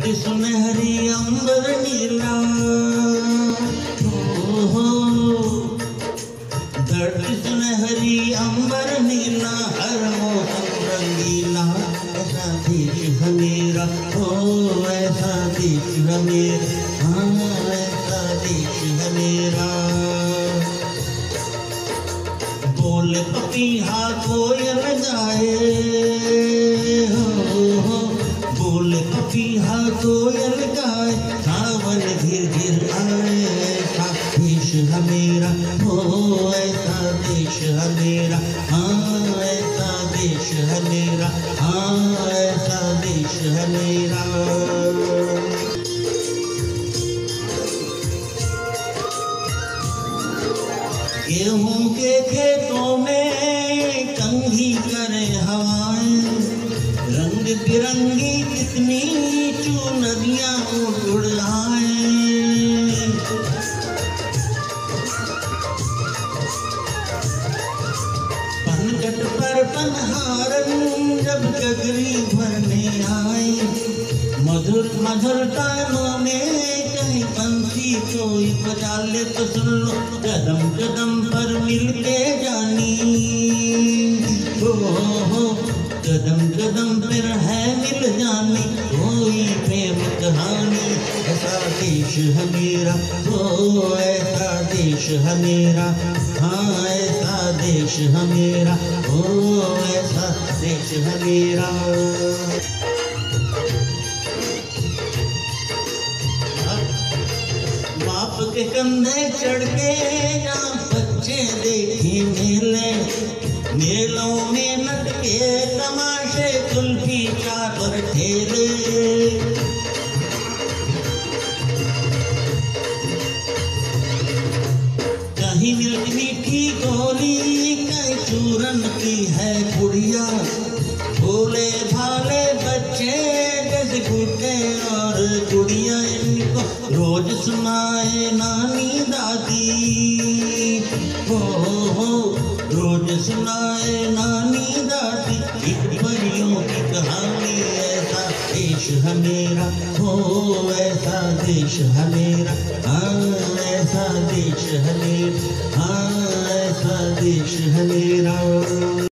धरती सुनहरी अंबर नीला, हो धरती सुनहरी अंबर नीला, हर मौसम रंगीला, ऐसा देश है मेरा, हो ऐसा देश है मेरा, हाँ ऐसा देश है मेरा। बोले पपीहा कोयल गाए, हो बोले पपीहा कोयल गाए, सावन घिर घिर आए, ऐसा देश है मेरा, हो ऐसा देश है मेरा, हाँ ऐसा देश है मेरा, हाँ ऐसा देश है मेरा। गेहूं के खेतों में कंघी करे हवाएं, रंग बिरंगी कितनी चुनरियां उड़ आए। पनघट पर पनहारन जब गगरी भरने आए, मधुर मधुर तानों में कहीं पंछी कोई बजा ले तो सुन लो, कदम कदम पर मिलके जानी, हो कदम कदम पर है मिल जानी, कोई प्रेम कहानी, ऐसा देश है मेरा, हो ऐसा देश है मेरा, हाँ ऐसा देश है मेरा, हो ऐसा देश है मेरा। बाप के कंधे चढ़ के जहाँ बच्चे देखे मेले, मेलों में नटके तमाशे, कुल्फी चाट और ठेले। कहीं मिर्च मीठी गोली, कहीं चूरन की है गुड़िया, भोले भाले बच्चे जैसे गुड्डे और गुड़िया, इनको रोज सुनाए नानी दादी, हो रोज सुनाए नानी दादी, एक परियों की कहानी, ऐसा देश है मेरा, हो ऐसा देश है मेरा, हाँ ऐसा देश है मेरा, हाँ ऐसा देश है मेरा।